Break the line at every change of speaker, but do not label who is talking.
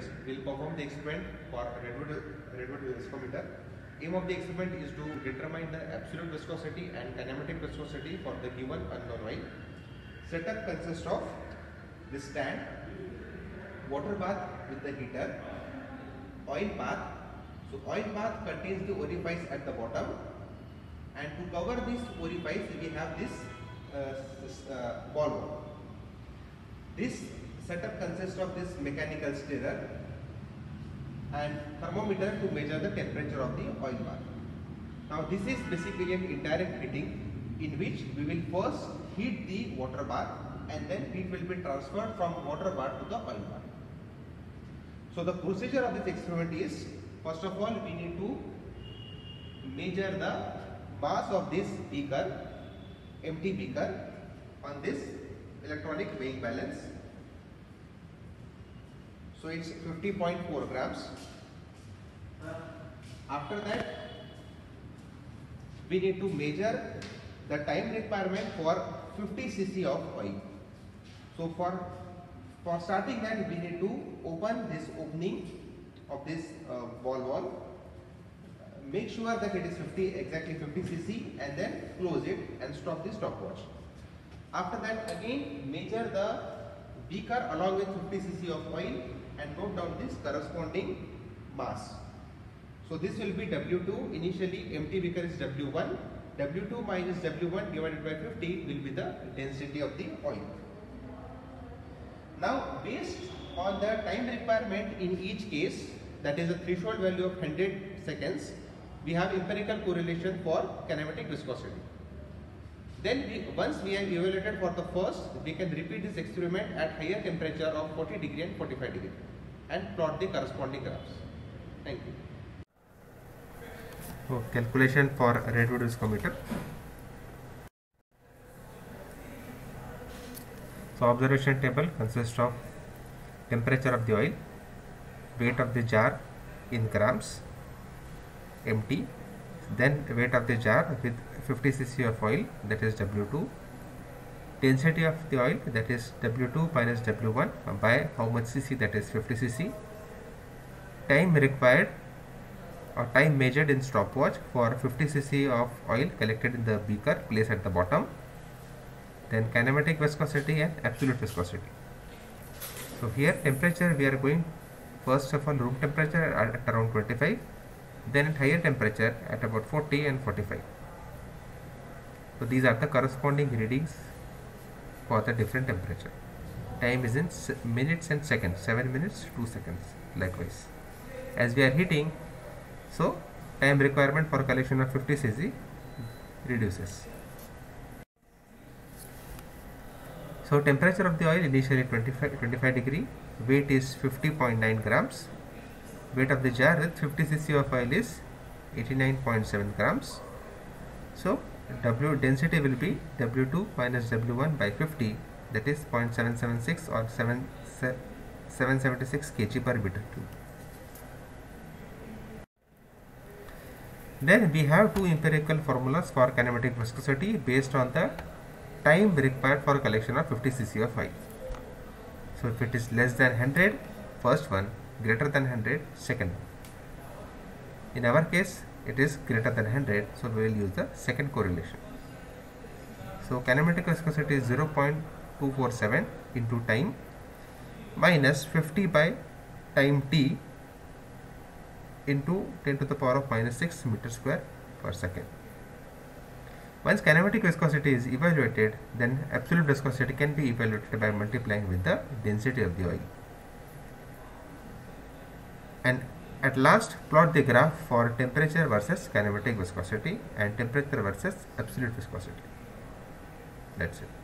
students will perform the experiment for redwood viscometer. Aim of the experiment is to determine the absolute viscosity and kinematic viscosity for the given unknown oil. Setup consists of this stand, water bath with the heater, oil bath. So oil bath contains the orifice at the bottom, and to cover this orifice we have this ball. This setup consists of this mechanical stirrer and thermometer to measure the temperature of the oil bath. Now this is basically an indirect heating in which we will first heat the water bath and then heat will be transferred from water bath to the oil bath. So the procedure of this experiment is, first of all we need to measure the mass of this beaker, empty beaker, on this electronic weighing balance. So it's 50.4 grams. After that we need to measure the time requirement for 50 cc of oil. So for starting that we need to open this opening of this ball valve. Make sure that it is exactly 50 cc and then close it and stop the stopwatch. After that again measure the beaker along with 50 cc of oil and note down this corresponding mass. So this will be W2. Initially empty beaker is W1. W2 minus W1 divided by 50 will be the density of the oil. Now based on the time requirement in each case, that is a threshold value of 100 seconds, we have empirical correlation for kinematic viscosity. Then once we have evaluated for the first, we can repeat this experiment at higher temperature of 40 degree and 45 degree and plot the corresponding graphs. Thank you.
So calculation for redwood viscometer. So observation table consists of temperature of the oil, weight of the jar in grams, empty, then weight of the jar with 50 cc of oil, that is W2, density of the oil, that is W2 minus W1 by how much cc, that is 50 cc, time required or time measured in stopwatch for 50 cc of oil collected in the beaker placed at the bottom, then kinematic viscosity and absolute viscosity. So here temperature we are going first of all room temperature at around 25, then at higher temperature at about 40 and 45. So these are the corresponding readings for the different temperature. Time is in minutes and seconds, 7 minutes 2 seconds likewise. As we are heating, so time requirement for collection of 50 cc reduces. So temperature of the oil initially 25 degree, weight is 50.9 grams, weight of the jar with 50 cc of oil is 89.7 grams. So density will be W2 minus W1 by 50, that is 0.776 or 776 kg per meter cube. Then we have two empirical formulas for kinematic viscosity based on the time required for collection of 50 cc of oil. So if it is less than 100, first one, greater than 100, second one. In our case it is greater than 100, so we will use the second correlation. So kinematic viscosity is 0.247 into time minus 50 by time t into 10 to the power of minus 6 meter square per second. Once kinematic viscosity is evaluated, then absolute viscosity can be evaluated by multiplying with the density of the oil. And at last plot the graph for temperature versus kinematic viscosity and temperature versus absolute viscosity. That's it.